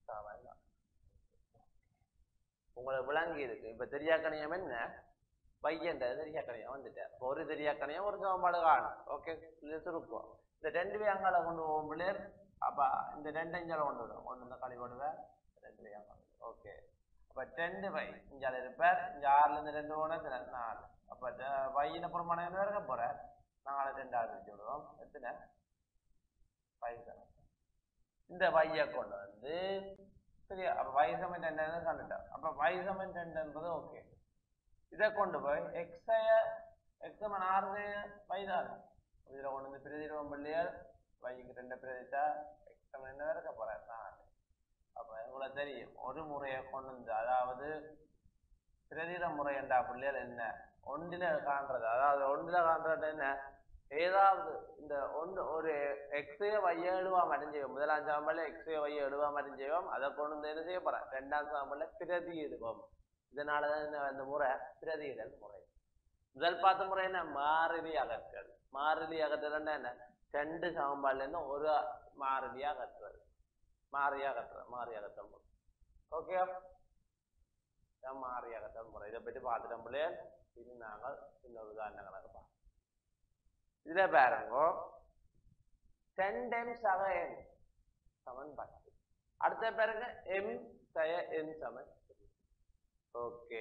உங்களுக்கு விளங்கி இருக்கு. இப்ப தெரியாக்கணியம் என்ன பையன்றது தெரியாக்கணியம் வந்துட்டார். ஒரு தெரியாக்கணியம் ஒரு சமன்பாடு காணும். ஓகே சுருப்போம் இந்த ரெண்டு வே அங்கால கொண்டு போகும் பிள்ளையர். அப்ப இந்த ரெண்டு இஞ்சால கொண்டு விடும் கொண்டு வந்து கழிவுடுவேன் ரெண்டு வே அங்கால. ஓகே அப்ப ரெண்டு வை இஞ்சால இருப்பார். இங்க ஆறுல இருந்து ரெண்டு போன நாலு. அப்ப வையின பிரமாணம் என்ன இருக்க போற நாலு ரெண்டாவது வச்சு விடுவோம். எத்தனை பைசா இந்த வைய கொண்டு வந்து சரியா அப்ப வைசமன் என்னன்னு கண்டுட்டோம் அப்ப வைசமன் ரெண்டுன்றது ஓகே இதை கொண்டு போய் எக்ஸைய எக்ஸமன் ஆறு வைதான் இதுல கொண்டு வந்து பிரதிடுவோம் பிள்ளையார் வைக்கு ரெண்டு பிரதிட்டா எக்ஸமன் என்ன இருக்க போறேன் நாலு அப்ப உங்களுக்கு தெரியும் ஒரு முறையை கொண்டு வந்து அதாவது பிரதிட முறை என்றா பிள்ளையார் என்ன ஒன்றில காண்றது அதாவது ஒன்றில காண்றது என்ன ஏதாவது இந்த ஒன்று ஒரு எக்ஸைய வைய எழுவாம அடைஞ்சோம் முதலாம் சாம்பல்ல எக்ஸைய வைய எழுவாம அடைஞ்சோம் அதை கொண்டு வந்து என்ன செய்ய போறேன் ரெண்டாம் சாம்பல்ல பிரதி இடுவோம் இதனாலதான் இந்த முறை பிரதியிடல் முறை முதல் பார்த்த முறை என்ன மாறிலி அகற்றல் மாறிலி அகற்றல் என்ன ரெண்டு சாம்பால்ல இருந்து ஒரு மாறிலி அகற்றுறது மாறி அகற்றுறது மாறி அகற்றல் முறை ஓகே மாறி அகற்றல் முறை இதை பற்றி பார்த்துட்டோம் பிள்ளைய இது நாங்கள் இன்னொரு உதாரணங்களை பார்ப்போம் இதுல பாருங்க டென் டைம்ஸ் ஆக என் சமன் பத்து அடுத்த பாருங்க எம் சய என் சமன் ஓகே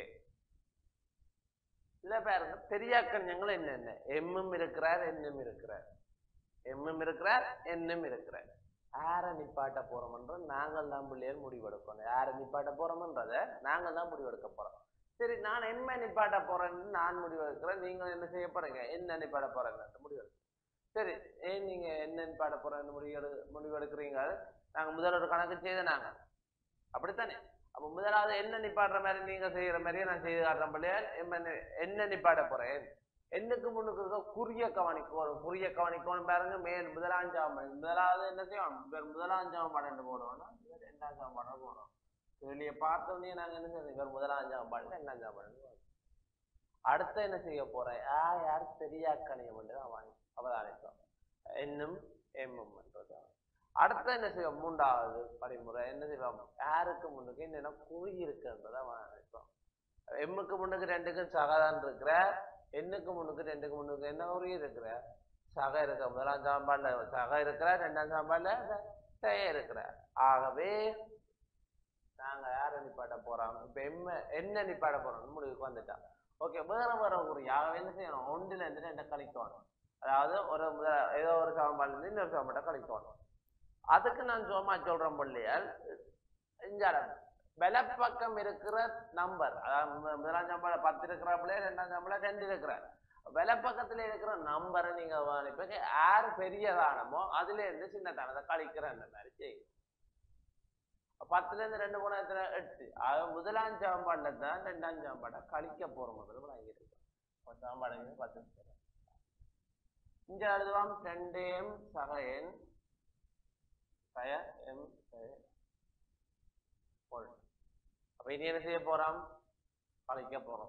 இதுல பாருங்க பெரியாக்கண்யங்கள் என்னென்ன எம்மும் இருக்கிறார் என்னும் இருக்கிறார் எம்மும் இருக்கிறார் என்னும் இருக்கிறார் யாரை நிப்பாட்ட போறோம்ன்ற நாங்கள் தான் பிள்ளையர் முடிவெடுக்கணும் யாரை நிப்பாட்ட போறோம்ன்றத நாங்கள் தான் முடிவெடுக்க போறோம் சரி நான் என்ன நிப்பாட்ட போறேன்னு நான் முடிவெடுக்கிறேன் நீங்கள் என்ன செய்ய போறீங்க என்ன நிப்பாட்ட போறேன்னு முடிவெடுக்க சரி ஏன் நீங்க என்ன நிப்பாட்ட போறேன்னு முடிவெடு முடிவெடுக்கிறீங்க நாங்க முதல் ஒரு கணக்கு செய்த நாங்க அப்படித்தானே அப்ப முதலாவது என்ன நிப்பாடுற மாதிரி நீங்க செய்யற மாதிரியே நான் செய்து காட்டுறேன் பிள்ளையா என்ன நிப்பாட்ட போறேன் என்னுக்கு முன்னுக்கு இருக்க குறிய கவனிக்கணும் குறிய கவனிக்கணும் பாருங்க மேல் முதலாஞ்சாம் முதலாவது என்ன செய்வோம் முதலாஞ்சாம் பாடம் போடுவோம்னா ரெண்டாம் சாம்பாடு போடுறோம் வெளியே பார்த்தோன்னே நாங்க என்ன செய்யறோம் இவர் முதலாஞ்சாம் பாடல ரெண்டாம் சாம்பாடு அடுத்த என்ன செய்ய போறேன் ஆ யார் பெரியாக்கணியம் என்று அவன் அவதானிப்போம் என்னும் எம்மும் அடுத்த என்ன செய்வோம் மூன்றாவது படிமுறை என்ன செய்வோம் யாருக்கு முன்னுக்கு என்னென்ன குறி இருக்குன்றதை அவதானிப்போம் எம்முக்கு முன்னுக்கு ரெண்டுக்கும் சகதான் இருக்கிற எண்ணுக்கு முன்னுக்கு ரெண்டுக்கு முன்னுக்கு என்ன குறி இருக்கிற சக இருக்க முதலாம் சாம்பாடுல சக இருக்கிற ரெண்டாம் சாம்பாடுல செய்ய இருக்கிற ஆகவே நாங்க யாரை நிப்பாட்ட போறோம் இப்ப எம்ம என்ன நிப்பாட்ட போறோம்னு முடிவுக்கு வந்துட்டான் ஓகே வேற வேற குறி ஆகவே என்ன செய்யணும் ஒன்றுல இருந்து ரெண்டை கழிக்கணும் அதாவது ஒரு ஏதோ ஒரு சாம்பாடுல இருந்து இன்னொரு சாம்பாட்டை கழிக்கணும் அதுக்கு நான் சும்மா சொல்றேன் பிள்ளையால் இந்த வலப்பக்கம் இருக்கிற நம்பர் அதாவது முதலாம் சாம்பாடு பத்து இருக்கிற பிள்ளைய ரெண்டாம் சாம்பாடு ரெண்டு இருக்கிற வலப்பக்கத்துல இருக்கிற நம்பரை நீங்க இப்ப யார் பெரியதானமோ அதுல இருந்து சின்னதானதை கழிக்கிறன்ற மாதிரி செய்யும் பத்துல இருந்து ரெண்டு மூணு எட்டு அது முதலாம் சாம்பாடுல தான் ரெண்டாம் சாம்பாடை கழிக்க போறோம் வாங்கியிருக்கோம் சாம்பாடு பத்து இங்க எழுதுவாம் ரெண்டு எம் சக என் சய எம் அப்ப இனி என்ன செய்ய போறோம் கழிக்க போறோம்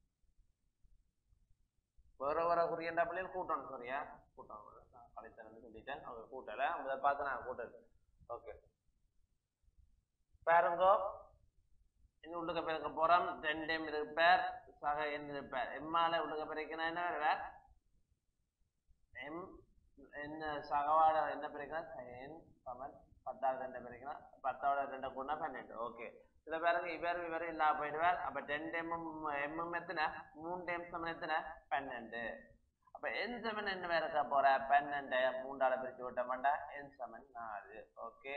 வேற வேற குறியண்டா பிள்ளைகள் கூட்டணும் சரியா கூட்டம் கழித்தன்னு சொல்லிட்டேன் அவங்க கூட்டல அவங்க பார்த்து நான் கூட்டல ஓகே பாருங்க இன்னும் உள்ளுக்க பிறக்க போறோம் ரெண்டு எம் இருப்பார் சக என் இருப்பார் எம்மால உள்ளுக்க பிறக்கணும் என்ன வேற எம் என்ன சகவாட என்ன பிறக்கணும் என் சமன் பத்தாவது ரெண்டு பிறக்கணும் பத்தாவோட ரெண்டு கூடனா பன்னெண்டு ஓகே சில பேருக்கு இவர் இவர் இல்லா போயிடுவார் அப்ப ரெண்டு எம்எம் எம்எம் எத்தனை மூன்று எம் சமன் எத்தனை பன்னெண்டு அப்ப என் சமன் என்ன வேற இருக்க போற பன்னெண்டு மூன்றால பிரிச்சு விட்ட மாட்டா என் சமன் நாலு ஓகே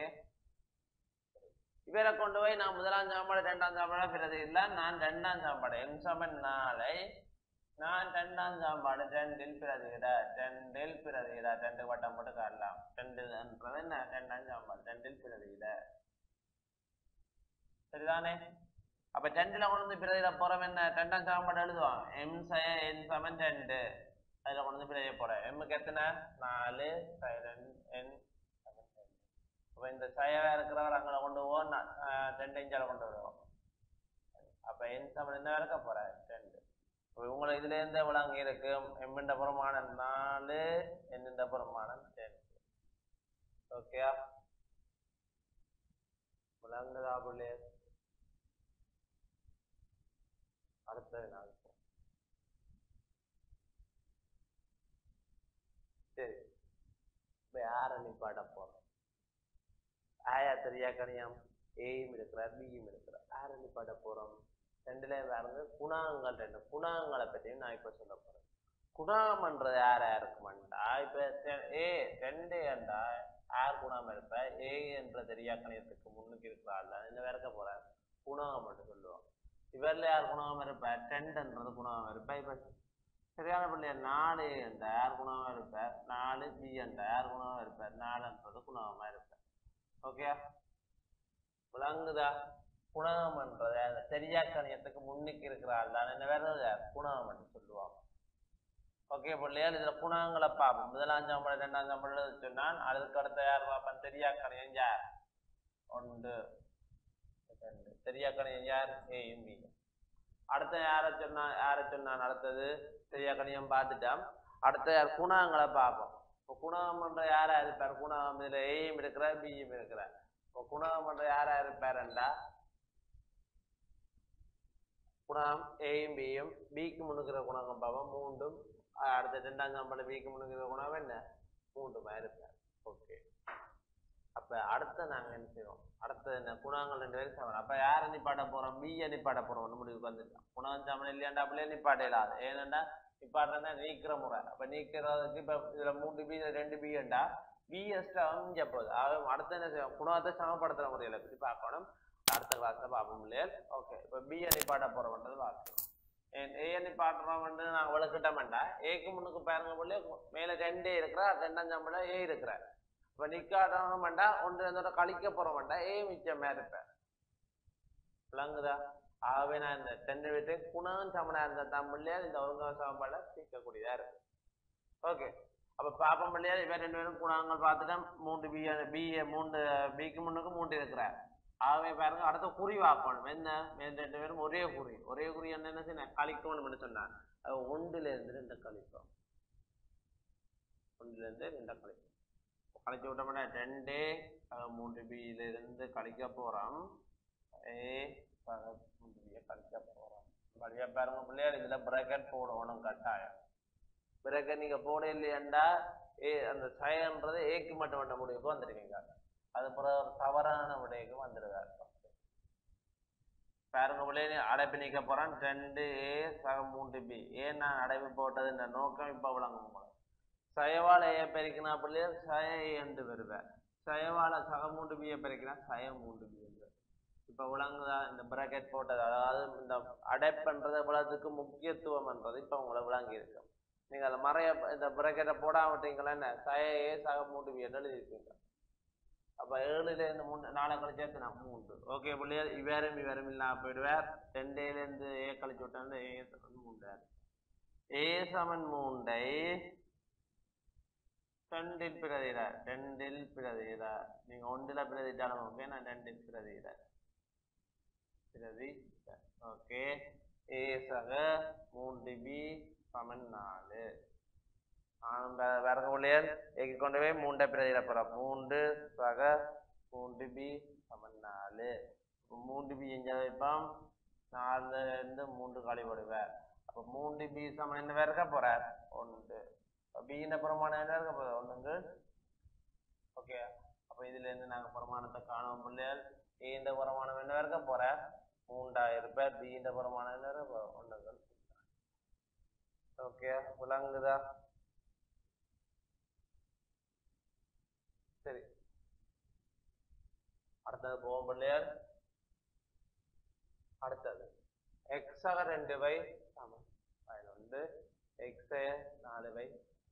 இவரை கொண்டு போய் நான் முதலாம் சாம்பாடு ரெண்டாம் சாம்பாடு பிறகு இல்ல நான் ரெண்டாம் சாம்பாடு எம் சமன் நாளை நான் ரெண்டாம் சாம்பாடு ரெண்டில் பிரதியிட ரெண்டில் பிரதியிட ரெண்டு வட்டம் போட்டு காட்டலாம் ரெண்டுன்றது என்ன ரெண்டாம் சாம்பாடு ரெண்டில் பிரதியிட சரிதானே அப்ப ரெண்டுல கொண்டு வந்து பிரதியிட போறோம் என்ன ரெண்டாம் சாம்பாடு எழுதுவான் எம் சய என் சமன் ரெண்டு அதுல கொண்டு வந்து பிரதிய போறேன் எம்முக்கு எத்தனை நாலு என் அப்ப இந்த சயவா இருக்கிறவர் அங்கே கொண்டு போவோம் ரெண்டு இஞ்சால கொண்டு வருவோம் அப்ப என் சமன் என்ன இருக்க போற ரெண்டு உங்களை இதுல இருந்து எவ்வளவு அங்க இருக்கு எம்மிண்ட புறமானம் நாலு என்னிண்ட புறமானம் ரெண்டு ஓகேயா விளங்குதா பிள்ளை அடுத்தது நாள் சரி இப்ப யார நிப்பாட்ட போறோம் ஆயா தெரியா கணியம் ஏயும் இருக்கிறார் பியும் இருக்கிறார் யார நிப்பாட்ட போறோம் ரெண்டுல வேறது குணாங்கள் ரெண்டு குணாங்களை பற்றியும் நான் இப்ப சொல்ல போறேன் குணாமன்றது யாரா இருக்குமாண்டா இப்ப ஏ ரெண்டு ஏண்டா ஆர் குணாம இருப்ப ஏ என்ற தெரியாக்கணியத்துக்கு முன்னுக்கு இருக்கிறாள் இந்த வேறக்க போற குணகம் மட்டும் சொல்லுவோம் இவர்ல யார் குணகம் இருப்ப டென்ட்ன்றது குணகம் இருப்ப இப்ப சரியான பிள்ளைய நாலு என்ற யார் குணமா இருப்ப நாலு பி என்ற யார் குணமா இருப்ப நாலுன்றது குணகமா இருப்ப ஓகே விளங்குதா குணகம்ன்றது அந்த தெரியாக்கணியத்துக்கு முன்னுக்கு இருக்கிறாள் தான் என்ன வேற குணகம் மட்டும் சொல்லுவாங்க ஓகே பிள்ளையார் இதுல குணகங்களை பார்ப்போம் முதலாம் சாம்பல் இரண்டாம் சாம்பல் சொன்னான் அதுக்கு அடுத்த யார் பார்ப்பேன் தெரியாக்கணியம் யார் ஒன்று தெரியாக்கணியம் யார் ஏயும் பி அடுத்த யாரை சொன்னா யாரை சொன்னான் அடுத்தது தெரியாக்கணியம் பார்த்துட்டோம் அடுத்த யார் குணகங்களை பார்ப்போம் இப்போ குணகம்ன்ற யாரா இருப்பார் குணகம் இதுல ஏயும் இருக்கிற பியும் இருக்கிற இப்போ குணகம்ன்ற யாரா இருப்பாருண்டா குணகம் ஏயும் பியும் பிக்கு முன்னுக்கிற குணகம் பார்ப்போம் மூன்றும் அடுத்த ரெண்டாம் சாம்பல் பிக்கு முன்னுக்கிற குணகம் என்ன மூன்றுமா இருப்பார் ஓகே அப்ப அடுத்த நாங்க என்ன செய்வோம் அடுத்தது என்ன குணங்கள் ரெண்டு பேரும் சமம் அப்ப யாரை நிப்பாட்ட போறோம் பிஏ நிப்பாட்ட போறோம் முடிவுக்கு வந்துட்டோம் குணம் சமம் இல்லையாண்டா அப்படியே நிப்பாட்ட இல்லாது ஏனண்டா நிப்பாட்டா நீக்கிற முறை அப்ப நீக்கிறதுக்கு இப்ப இதுல மூன்று பி ரெண்டு பிஏண்டா பிஎஸ்டா இங்க போகுது அடுத்த என்ன செய்வோம் குணத்தை சமப்படுத்துற முறையில பத்தி பார்க்கணும் அடுத்த கிளாஸ்ல பார்ப்போம் இல்லையா ஓகே இப்ப பிஏ நிப்பாட்ட போறோம்ன்றது பார்க்கணும் ஏ நிப்பாட்டுறோம் வந்து நாங்க விளக்கிட்டோம்டா ஏக்கு முன்னுக்கு பாருங்க போல மேல ரெண்டே இருக்கிற ரெண்டாம் சாம்பல ஏ இருக்கிற இப்ப நிக்காட்டோம் வேண்டா ஒன்று இதோட கழிக்க போறோம் வேண்டா ஏ மிச்சமா இருப்பேன் விளங்குதா ஆகவே நான் இந்த ரெண்டு வீட்டு குணம் சமனா இருந்த தமிழ்ல இந்த ஒருங்க சமப்பாட தீர்க்கக்கூடியதா இருக்கு ஓகே அப்ப பாப்பம் பிள்ளையா இவ ரெண்டு பேரும் குணங்கள் பார்த்துட்டா மூன்று பி பி மூன்று பிக்கு முன்னுக்கு மூன்று இருக்கிறார் ஆகவே பாருங்க அடுத்த குறி வாக்கணும் என்ன ரெண்டு பேரும் ஒரே குறி ஒரே குறி என்ன என்ன செய்ய கழிக்கணும்னு சொன்னாங்க அது ஒன்றுல இருந்து ரெண்டு கழிப்போம் ஒன்றுல இருந்து ரெண்டு கழிப்போம் கழிச்சு விட்டோம்னா ரெண்டு மூன்று பியில இருந்து கழிக்க போறோம் ஏ மூன்று பியை கழிக்க போறோம் வழியா பாருங்க பிள்ளையார் இதுல பிரேக்கெட் போடணும் கட்டாயம் பிரேக்கெட் நீங்க போட இல்லையாண்டா ஏ அந்த சயன்றது ஏக்கு மட்டும் வந்த முடிவுக்கு வந்துருவீங்க அது பிறகு தவறான விடைக்கு வந்துடுவார் பாருங்க பிள்ளைய அடைப்பு நீக்க போறான் ரெண்டு ஏ சக மூன்று பி ஏன் நான் அடைப்பு போட்டது இந்த நோக்கம் இப்ப விளங்கும் போல சயவால ஏ பெருக்கினா பிள்ளைய சய என்று வருவேன் சயவால சக மூன்று பியை பெருக்கினா சய மூன்று பி என்று இப்ப விளங்குதா இந்த பிரேக்கெட் போட்டது அதாவது இந்த அடைப்புன்றது இவ்வளவுக்கு முக்கியத்துவம் என்றது இப்ப உங்களை விளங்கி இருக்கும் நீங்க அதை மறைய இந்த பிரேக்கெட்டை போடாம விட்டீங்களா என்ன சய ஏ சக மூன்று பி என்று எழுதிருப்பீங்க அப்ப ஏழுல இருந்து மூணு நாளை கழிச்சு நான் மூன்று ஓகே பிள்ளையார் இவரும் இவரும் இல்லாம போயிடுவார் ரெண்டையில இருந்து ஏ கழிச்சு விட்டா ஏ சமன் மூன்றார் ஏ சமன் மூன்றை ரெண்டில் பிரதிகிறார் ரெண்டில் பிரதிகிறார் நீங்க ஒன்றுல பிரதிட்டாலும் ஓகே நான் ரெண்டில் பிரதிகிறார் பிரதி ஓகே ஏ சக மூன்று பி சமன் நாலு வேற பிள்ளையார் ஏக்கு கொண்டு போய் மூன்றை பிரதியிட போறோம் மூன்று சக மூன்று பி சமன் நாலு மூன்று பி எங்க வைப்போம் நாலுல இருந்து மூன்று காலி போடுவார் அப்ப மூன்று பி சமன் என்ன வேற இருக்க போறார் ஒன்று பின்ன பிரமாணம் என்ன இருக்க போற ஒண்ணுங்க ஓகே அப்ப இதுல இருந்து நாங்க பிரமாணத்தை காணுவோம் பிள்ளையார் ஏ இந்த பிரமாணம் என்ன இருக்க போற மூன்றாயிரம் பேர் பி இந்த பிரமாணம் என்ன இருக்க ஒண்ணுங்க ஓகே விளங்குதா சரி அடுத்தது போவோம் பிள்ளையார் அடுத்தது எக்ஸ் ஆக ரெண்டு வை சமம் பதினொன்று எக்ஸ் நாலு வை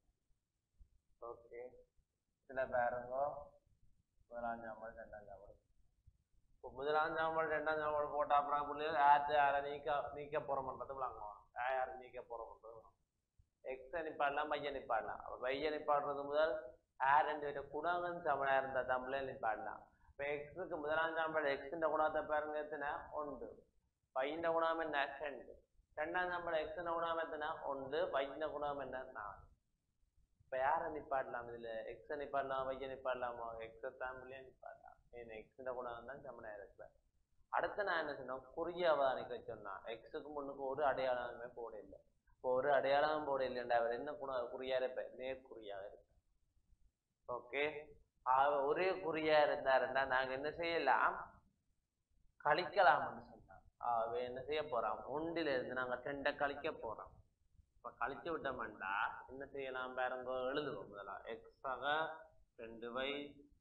ஓகே இதுல பாருங்க முதலாம் சாம்பல் ரெண்டாம் சாம்பல் இப்போ முதலாம் சாம்பல் ரெண்டாம் சாம்பல் போட்டா அப்புறம் பிள்ளையார் யார்த்து யாரை நீக்க நீக்க போறோம்ன்றது விளங்குவோம் யாரை நீக்க போறோம்ன்றது எக்ஸ் நிப்பாடலாம் பையன் நிப்பாடலாம் பையன் நிப்பாடுறது முதல் ஆர் ரெண்டு பேர் குணங்கள் சமனா இருந்தா தமிழ்ல நிப்பாடலாம் இப்ப எக்ஸுக்கு முதலாம் சாம்பல் எக்ஸ் குணத்தை பாருங்க எத்தனை ஒன்று பையன் குணம் என்ன ரெண்டு ரெண்டாம் சாம்பல் எக்ஸ் குணம் எத்தனை ஒன்று பையன் குணம் என்ன நாலு இப்ப யாரை நிப்பாடலாம் இதுல எக்ஸ நிப்பாடலாம் பையன் நிப்பாடலாமா எக்ஸ தமிழ்லயே நிப்பாடலாம் ஏன்னா எக்ஸ் குணம் தான் சமனா இருப்பேன் அடுத்து நான் என்ன சொன்னோம் குறிய அவதானிக்க சொன்னா எக்ஸுக்கு முன்னுக்கு ஒரு அடையாளமே போட இல்லை இப்போ ஒரு அடையாளம் போட இல்லைண்டா அவர் என்ன குண குறியா இருப்பேன் நேர்குறியாக இருப்பேன் ஓகே ஒரே குறியா இருந்தாருன்னா நாங்க என்ன செய்யலாம் கழிக்கலாம்னு சொன்னாங்க அவ என்ன செய்ய போறோம் ஒன்றில இருந்து நாங்க ரெண்டை கழிக்க போறோம் இப்ப கழிச்சு விட்டோம்னா என்ன செய்யலாம் பாருங்க எழுதுவோம் முதல்ல எக்ஸ் ஆக ரெண்டு வை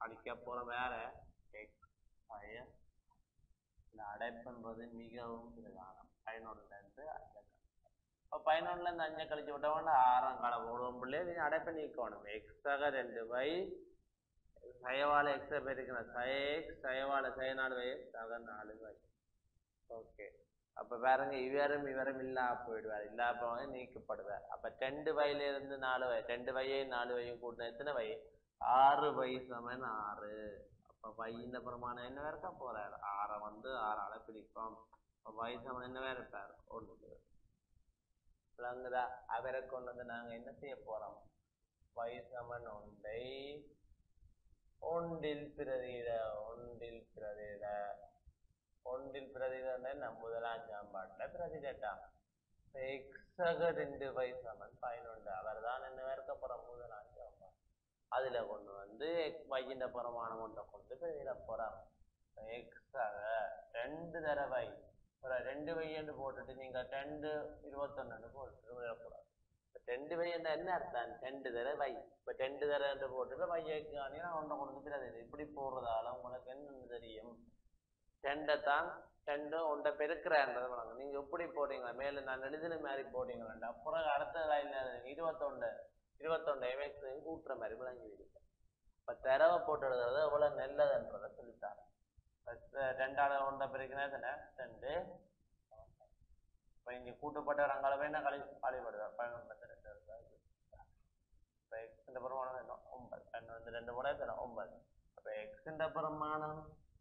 அடிக்க போற வேற எக்ஸ் பய இந்த அடைப்புன்றது மிகவும் பிரதானம் பதினொன்றுல இருந்து அஞ்சு இப்போ பதினொன்றுல இருந்து அஞ்சை கழிச்சு விட்டவொன்னா ஆறாம் காலம் போடுவோம் பிள்ளைய நீ அடைப்பை நீக்கணும் எக்ஸாக ரெண்டு வை சயவால எக்ஸை பெருக்கணும் சய எக்ஸ் சயவால சய நாலு வை சக நாலு வை ஓகே அப்ப பாருங்க இவரும் இவரும் இல்லா போயிடுவார் இல்லா போவாங்க நீக்கப்படுவார் அப்ப ரெண்டு வயல இருந்து நாலு வய ரெண்டு வயையும் நாலு வயையும் கூட்டின எத்தனை வை ஆறு வை சமன் ஆறு அப்ப வையின் பிரமாணம் என்ன இருக்கா போறாரு ஆறை வந்து ஆறால பிரிப்போம் வை சமன் என்ன வேற இருப்பார் ஒன்று விளங்குதா அவரை கொண்டு வந்து நாங்க என்ன செய்ய போறோம் வை சமன் ஒன்றை ஒன்றில் பிரதியிட ஒன்றில் பிரதியிட ஒன்றில் பிரதியிட நம் முதலாம் சாம்பாட்டுல பிரதிடட்டாம் எக்ஸக ரெண்டு வை சமன் பதினொன்று அவர் தான் என்ன இருக்க போற முதலாம் சாம்பாடு அதுல கொண்டு வந்து வையின்ற பிரமாணம் ஒன்றை கொண்டு பிரதியிட போறாங்க எக்ஸாக ரெண்டு தடவை ரெண்டு வையன்னு போட்டுட்டு நீங்க ரெண்டு இருபத்தொன்னு போட்டுட்டு விடக்கூடாது ரெண்டு வை என்ன என்ன அர்த்தம் ரெண்டு தடவை வை இப்ப ரெண்டு தடவை போட்டுட்டு வையக்கு நான் ஒன்றை கொண்டு பிரதியிட இப்படி போடுறதால உங்களுக்கு என்னன்னு தெரியும் ரெண்டைத்தான் ரெண்டு ஒன்றை பெருக்கிறன்றது வழங்க நீங்க எப்படி போடுறீங்களா மேல நான் எழுதின மாதிரி போடுறீங்களா அப்புறம் அடுத்த லைன்ல இருபத்தொண்டு இருபத்தொண்டு எம்எக்ஸையும் கூட்டுற மாதிரி விளங்கி இருக்கேன் இப்ப தரவை போட்டு எழுதுறது எவ்வளவு நல்லதுன்றதை சொல்லித்தாரு ரெண்டாவது ஒன்றை பெருக்கினா ரெண்டு இப்ப இங்க கூட்டுப்பட்ட ரங்காலவே என்ன கழி கழிப்படுவார் பதினொன்று ரெண்டு இப்ப எக்ஸ் பிரமாணம் வேணும் ஒன்பது ரெண்டு வந்து ரெண்டு கூட தரும் ஒன்பது அப்ப எக்ஸ் பிரமாணம்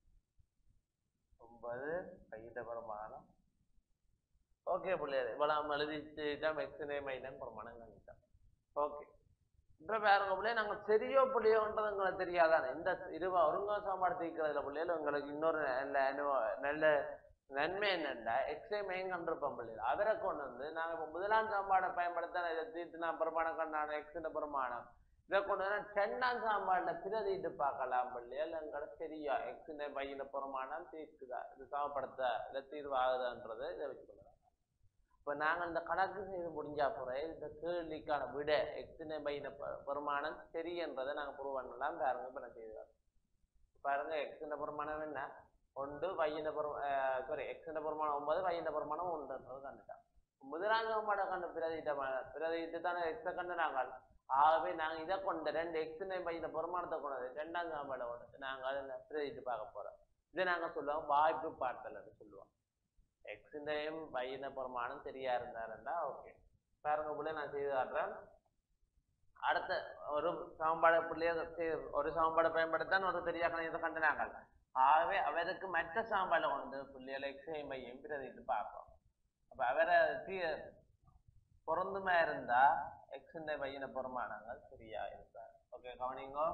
ஒன்பது கையிட்ட பிரமாணம் ஓகே பிள்ளையாரு இவ்வளவு எழுதிச்சுட்டோம் எக்ஸினே மைனம் பிரமாணம் கழிட்டோம் ஓகே இப்ப பாருங்க பிள்ளைய நாங்க சரியோ பிள்ளையோன்றது எங்களுக்கு தெரியாதானே இந்த இருவா ஒருங்க சாப்பாடு தீக்கிறதுல பிள்ளைகள் உங்களுக்கு இன்னொரு நல்ல நல்ல நன்மை என்னண்டா எக்ஸை மையம் கண்டிருப்போம் பிள்ளைகள் அவரை கொண்டு வந்து நாங்க இப்ப முதலாம் சாப்பாடை பயன்படுத்த இதை தீர்த்து நான் பிரமாணம் கண்டான எக்ஸின் பிரமாணம் இதை கொண்டு வந்து ரெண்டாம் சாம்பாடுல பிரதிட்டு பார்க்கலாம் பிள்ளைகள் எங்களை சரியா எக்ஸின் பையில பிரமாணம் தீர்க்குதா இது சமப்படுத்த இல்லை தீர்வாகுதான்றது இதை வச்சுக்கொள்ளலாம் இப்ப நாங்க இந்த கணக்கு செய்து முடிஞ்சா போற இந்த கேள்விக்கான விட எக்ஸின் பையின பிரமாணம் சரி என்றதை நாங்க ப்ரூவ் பண்ணலாம் பாருங்க இப்ப நான் செய்வார் பாருங்க எக்ஸின் பிரமாணம் என்ன ஒன்று வையின பெருமா சாரி எக்ஸின் பிரமாணம் ஒன்பது வையின பிரமாணம் ஒன்றுன்றது கண்டுட்டான் முதலாம் சாம்பாடை கண்டு பிரதிட்ட பிரதிட்டு தானே எக்ஸை கண்டு நாங்கள் ஆகவே நாங்க இதை கொண்டு ரெண்டு எக்ஸினை பையின பிரமாணத்தை கொண்டது ரெண்டாம் சாம்பாடை கொண்டு நாங்க அதை பிரதிட்டு பார்க்க போறோம் இதை நாங்க சொல்லுவோம் வாய்ப்பு பார்த்தல் சொல்லுவோம் எக்ஸினையும் பையின பிரமாணம் சரியா இருந்தாருன்னா ஓகே பாருங்க பிள்ளைய நான் செய்து காட்டுறேன் அடுத்த ஒரு சாம்பாடை பிள்ளைய ஒரு சாம்பாடை பயன்படுத்தான் ஒரு தெரியா கணிதத்தை கண்டு நாங்கள் ஆகவே அவருக்கு மற்ற சாம்பாடை கொண்டு பிள்ளைகளை எக்ஸையும் பையையும் பிரதிட்டு பார்ப்போம் அப்ப அவரை பொருந்துமா இருந்தா எக்ஸின் பையின பிரமாணங்கள் சரியா இருப்பார் ஓகே கவனிங்கோ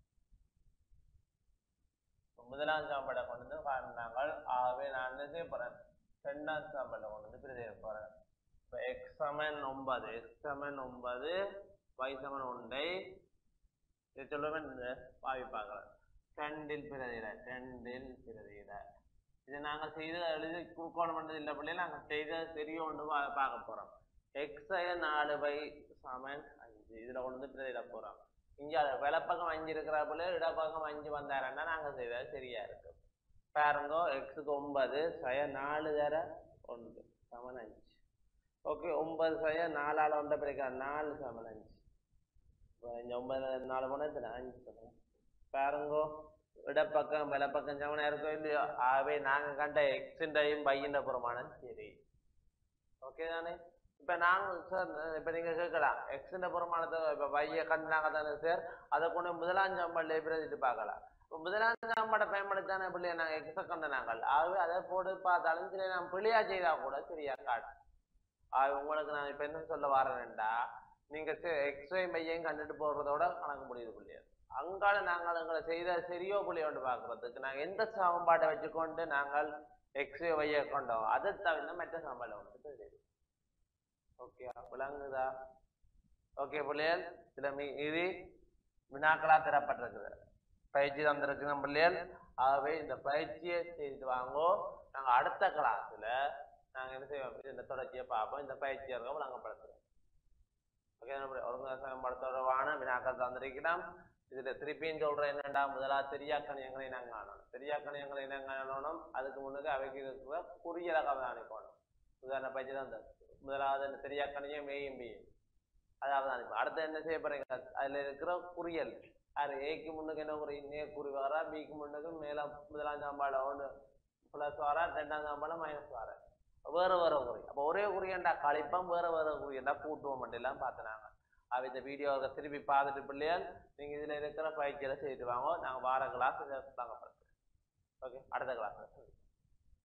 முதலாம் சாம்பாடை கொண்டு வந்து காட்டினாங்கள் ஆகவே நான் என்ன செய்ய போறேன் ரெண்டாம் சாம்பாடை கொண்டு வந்து பிரதிய போறேன் இப்ப எக்ஸ் சமன் ஒன்பது எக்ஸ் சமன் ஒன்பது y சமன் ஒன்றை இதை சொல்லுவேன் பாவிப்பாங்க ரெண்டில் பிரதியிட ரெண்டில் பிரதியிட இதை நாங்கள் செய்து எழுதி குறுக்கோணம் பண்ணது இல்லை பிள்ளைங்க நாங்கள் செய்த தெரிய ஒன்று பார்க்க போறோம் எக்ஸை நாலு பை சமன் அஞ்சு இதுல கொண்டு வந்து பிரதியிட போறோம் இங்க வலப்பக்கம் அஞ்சு இருக்கிற போல இடப்பக்கம் அஞ்சு வந்தாருன்னா நாங்க செய்தது சரியா இருக்கு பாருங்க எக்ஸுக்கு ஒன்பது சய நாலு தர ஒன்று சமன் அஞ்சு ஓகே ஒன்பது சய நாலால ஒன்றை பிரிக்கிற நாலு சமன் அஞ்சு இங்க ஒன்பது நாலு போனா அஞ்சு சமன் பாருங்கோ இடப்பக்கம் வலப்பக்கம் சமனா இருக்கோ இல்லையோ ஆகவே நாங்க கண்ட எக்ஸின்டையும் பையின்ற பிரமாணம் சரி ஓகே தானே இப்ப நாங்க சார் இப்ப நீங்க கேட்கலாம் எக்ஸின் பிரமாணத்தை இப்ப பைய கண்டாங்க தானே சார் அதை கொண்டு முதலாம் சாம்பாடுல பிரதிட்டு பார்க்கலாம் இப்ப முதலாம் சாம்பாடை பயன்படுத்தானே பிள்ளைய நாங்க எக்ஸ கண்ட நாங்கள் ஆகவே அதை போட்டு பார்த்தாலும் சரி நான் பிள்ளையா செய்தா கூட சரியா காட்டு ஆக உங்களுக்கு நான் இப்ப என்ன சொல்ல வரேன்டா நீங்க எக்ஸ்ரே பையையும் கண்டுட்டு போடுறதோட கணக்கு முடியுது பிள்ளைய அங்கால நாங்கள் எங்களை செய்த சரியோ பிள்ளையோண்டு பாக்குறதுக்கு நாங்க எந்த சாம்பாட்டை வச்சுக்கொண்டு நாங்கள் எக்ஸ்ரே வைய கொண்டோம் அதை தவிர மற்ற சாம்பாடை வந்துட்டு தெரியும் ஓகே விளங்குதா ஓகே பிள்ளைகள் இதுல இது வினாக்களா தரப்பட்டிருக்குது பயிற்சி தந்திருக்கு நம்ம பிள்ளைகள் ஆகவே இந்த பயிற்சியை செய்துட்டு வாங்கோ நாங்க அடுத்த கிளாஸ்ல நாங்க என்ன செய்வோம் இந்த தொடர்ச்சியை பார்ப்போம் இந்த பயிற்சியர்கள் வழங்கப்படுத்துறோம் ஓகே ஒருங்க படத்தோட வான வினாக்கள் தந்திருக்கிறோம் இதுல திருப்பியும் சொல்றேன் என்னண்டா முதலாவது தெரியாக்கணியங்களை நாங்க காணணும் தெரியாக்கணியங்களை நாங்க காணணும் அதுக்கு முன்னுக்கு அவைக்கு இருக்கிற குறியலை அவதானிக்கணும் உதாரண பயிற்சி தான் இந்த முதலாவது தெரியாக்கணியம் மேயும் பியும் அதை அவதானிப்போம் அடுத்து என்ன செய்ய போறீங்க அதுல இருக்கிற குறியல் அது ஏக்கு முன்னுக்கு என்ன குறி நேர்குறி வரா பிக்கு முன்னுக்கு மேல முதலாம் சாம்பாடம் ஒன்று பிளஸ் வரா ரெண்டாம் சாம்பாடம் மைனஸ் வர வேற வேற குறி அப்போ ஒரே குறியண்டா கழிப்பம் வேற வேற குறியண்டா கூட்டுவோம் மட்டும் எல்லாம் பார்த்துனாங்க அவ இந்த வீடியோவை திருப்பி பார்த்துட்டு பிள்ளையால் நீங்க இதுல இருக்கிற பயிற்சியில செய்துட்டு வாங்க நாங்க வார கிளாஸ் தாங்க ஓகே அடுத்த கிளாஸ்